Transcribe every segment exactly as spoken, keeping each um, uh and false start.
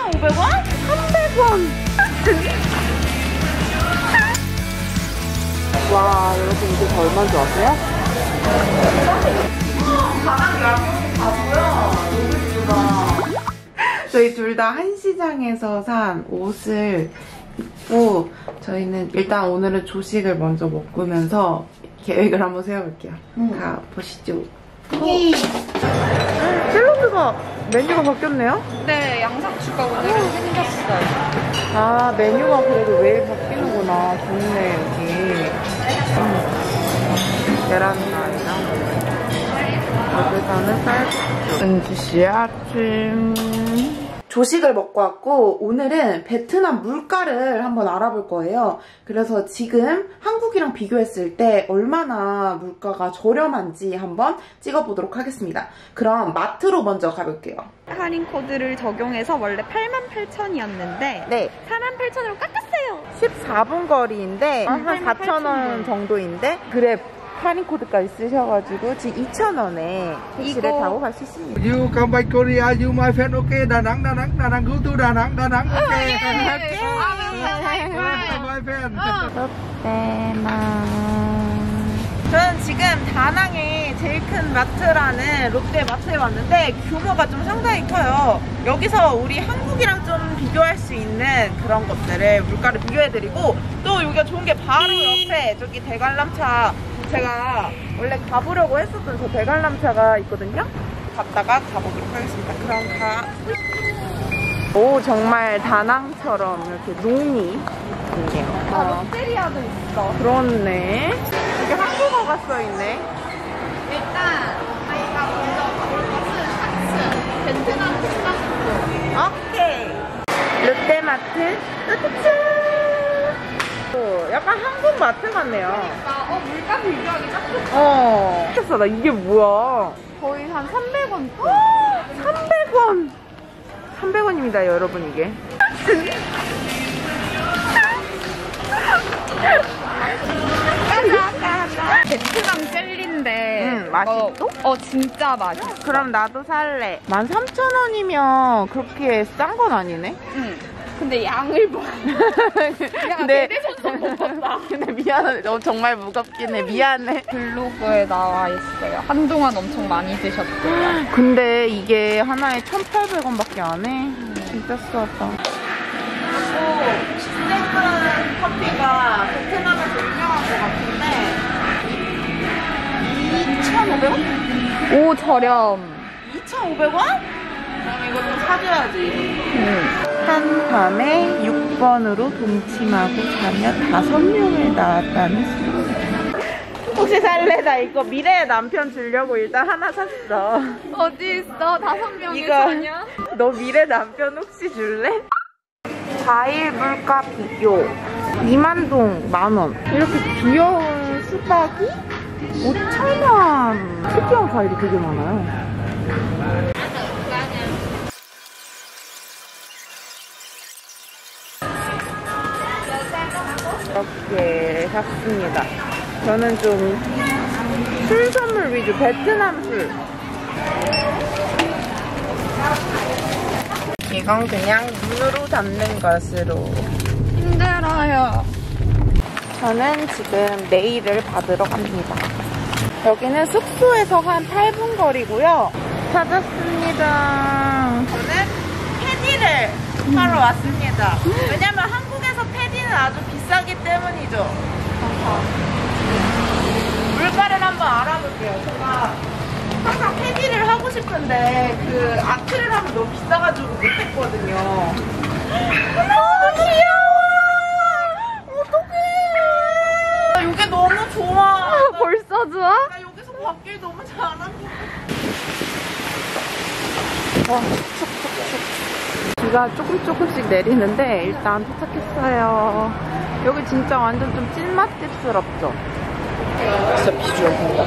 이천오백 원? 삼백 원! 와, 여러분 이게 다 얼마인 줄 아세요? 가방 얇은 바보야. 너무 예쁘다. 저희 둘 다 한시장에서 산 옷을 입고 저희는 일단 오늘은 조식을 먼저 먹으면서 계획을 한번 세워볼게요. 음. 가보시죠. 샐러드가 메뉴가 바뀌었네요? 네, 양상추가 오늘은 생겼어요. 아, 메뉴가 그래도 매일 바뀌는구나. 좋네, 여기. 음. 계란말이랑 여기서는 쌀국수. 은주씨 아침. 조식을 먹고 왔고 오늘은 베트남 물가를 한번 알아볼 거예요. 그래서 지금 한국이랑 비교했을 때 얼마나 물가가 저렴한지 한번 찍어보도록 하겠습니다. 그럼 마트로 먼저 가볼게요. 할인 코드를 적용해서 원래 팔만 팔천이었는데 네. 사만 팔천으로 깎았어요. 십사 분 거리인데 음, 한 사천 원 정도인데 그래 할인 코드까지 쓰셔가지고 지금 이천 원에 택시를 이거... 타고 갈 수 있습니다. You come back Korea, you my friend, okay? Đà Nẵng, Đà Nẵng, Đà Nẵng, go to Đà Nẵng, Đà Nẵng, okay? Okay. My friend. 롯데만. 저는 지금 다낭의 제일 큰 마트라는 롯데마트에 왔는데 규모가 좀 상당히 커요. 여기서 우리 한국이랑 좀 비교할 수 있는 그런 것들을 물가를 비교해드리고 또 여기가 좋은 게 바로 옆에 저기 대관람차 제가 원래 가보려고 했었던 저 대관람차가 있거든요. 갔다가 가보도록 하겠습니다. 그럼 가. 오, 정말 다낭처럼 이렇게 농이 있네요. 아, 롯데리아도 있어. 그렇네. 이게 한국어가 써있네. 일단 저희가 먼저 가볼 것은 샤츠, 베트남 쌀국수. 오케이. 롯데마트. 짜잔. 약간 한국 마트 같네요. 그러니까 어 물가 비교하기 딱 좋다. 어. 비싸다. 이게 뭐야? 거의 한 삼백 원. 삼백 원. 삼백 원입니다, 여러분, 이게. 베트남 젤리인데 음, 맛있어? 어, 어 진짜 맛있어. 그럼 나도 살래. 만 삼천 원이면 그렇게 싼 건 아니네? 응. 근데 양을 봐. 야, 근데 대대손손 못 봤다. 근데 미안해. 너 정말 무겁긴 해. 미안해. 블로그에 나와 있어요. 한동안 엄청 많이 드셨대요. 근데 이게 하나에 천팔백 원밖에 안 해. 음. 진짜 싸다. 그리고 스테이크 커피가 베트남에서 유명한 것 같은데 이천오백 원? 오, 저렴. 이천오백 원? 그럼 이거 좀 사줘야지. 음. 한 밤에 육 번으로 동침하고 자며 다섯 명을 낳았다는 소리. 혹시 살래? 나 이거 미래의 남편 주려고 일단 하나 샀어. 어디 있어? 다섯 명이 이거 사냐? 너 미래 남편 혹시 줄래? 과일 물가 비교. 이만동 만 원. 이렇게 귀여운 수박이 오천 원. 특이한 과일이 되게 많아요. 이렇게 샀습니다. 저는 좀 술 선물 위주, 베트남 술. 이건 그냥 눈으로 담는 것으로. 힘들어요. 저는 지금 네일을 받으러 갑니다. 여기는 숙소에서 한 팔 분 거리고요. 찾았습니다. 저는 패디를 하러 왔습니다. 왜냐면 한국에서 패디는 아주 비싸기 때문이죠. 물가를 한번 알아볼게요. 제가 항상 패디를 하고 싶은데 그 아트를 하면 너무 비싸가지고 못했거든요. 너무 귀여워. 어떡해. 이게 너무 좋아. 벌써 좋아? 나 여기서 받길 너무 잘한 것 같아. 와, 촉촉촉. 비가 조금 조금씩 내리는데 일단 도착했어요. 여기 진짜 완전 좀 찐맛집스럽죠? 진짜 비주얼 된다.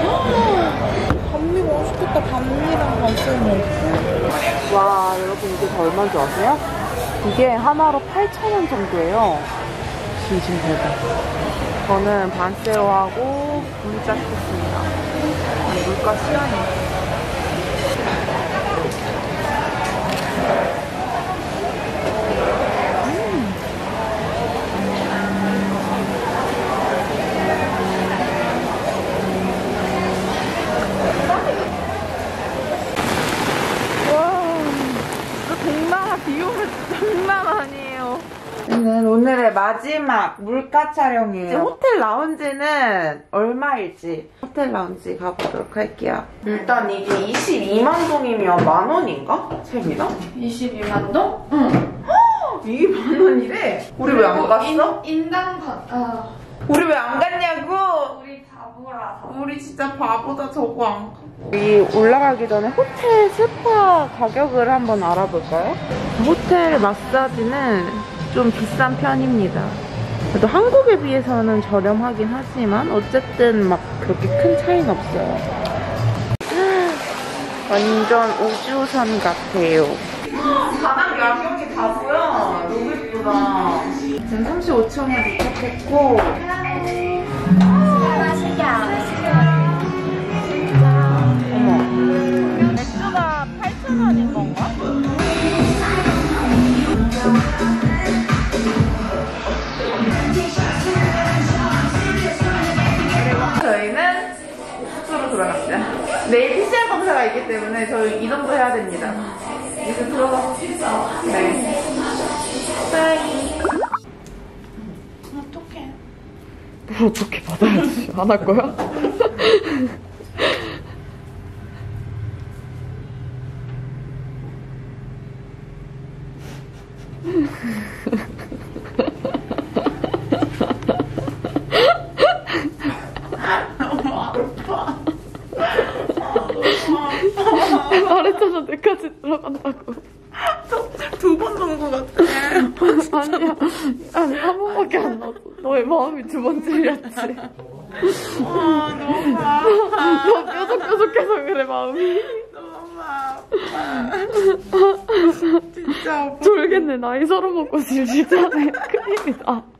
반미 맛있겠다. 반미랑 반스는. 와, 여러분 이게 다 얼마인 줄 아세요? 이게 하나로 팔천 원 정도예요. 진심 대박. 저는 반세로하고 문자 시켰습니다. 물가 시원해. 비 오면 장난 아니에요. 저는 오늘의 마지막 물가 촬영이에요. 호텔 라운지는 얼마일지 호텔 라운지 가보도록 할게요. 일단 이게 이십이만 동이면 만 원인가? 재미나? 이십이만 동? 응. 이게 만 원이래? 우리 왜 안 갔어? 인, 인당 가, 아. 우리 왜 안 갔냐고? 우리 바보라서. 우리 진짜 바보다 저거 안 가. 우리 올라가기 전에 호텔 스파 가격을 한번 알아볼까요? 호텔 마사지는 좀 비싼 편입니다. 그래도 한국에 비해서는 저렴하긴 하지만 어쨌든 막 그렇게 큰 차이는 없어요. 완전 우주선 같아요. 바닥 야경이 다 보여. 너무 예쁘다. 지금 삼십오층에 도착했고 어머, 맥주가 팔천 원인 건가? 저희는 숙소로 돌아갑니다. 내일 피씨알 검사가 있기 때문에 저희 이동도 해야 됩니다. 이제 들어가서 네. 빠이. 어떡해. 뭘 어떻게 받아야지? 안 할 거야? 말했잖아, 내까지 들어간다고. 두 번 정도 같아. 아니야. 아니, 한 번밖에 안 나왔어. 너의 마음이 두 번 찔렸지. 아, 너무 아파. 너 뾰족뾰족해서 그래, 마음이. 너무 아파. 진짜 아파. 졸겠네. 나이 서른 먹고 질질 짜네. 큰일이다.